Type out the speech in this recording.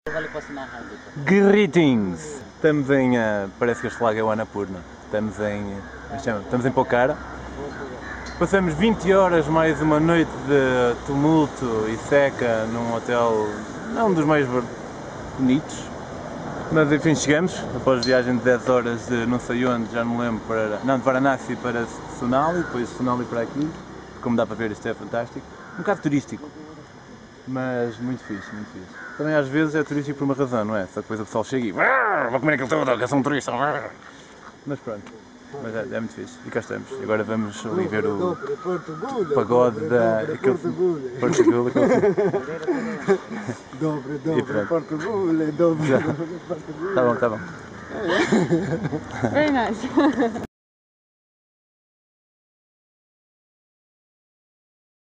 Greetings! Estamos em, parece que este lago é o Annapurna. Estamos em Pokhara. Passamos 20 horas mais uma noite de tumulto e seca num hotel não dos mais bonitos. Mas enfim chegamos, após viagem de 10 horas de não sei onde, já não me lembro, de Varanasi para Sonali, depois de Sonali para aqui. Como dá para ver, isto é fantástico. Um bocado turístico, mas muito fixe, muito fixe. Também às vezes é turístico por uma razão, não é? Só que depois o pessoal chega e vou comer aquele todo, que é só um turista. Mas pronto, mas é muito fixe. E cá estamos. E agora vamos ali ver o pagode da... Portugal. Dobre, Portugal, dobre. Tá bom. Very nice.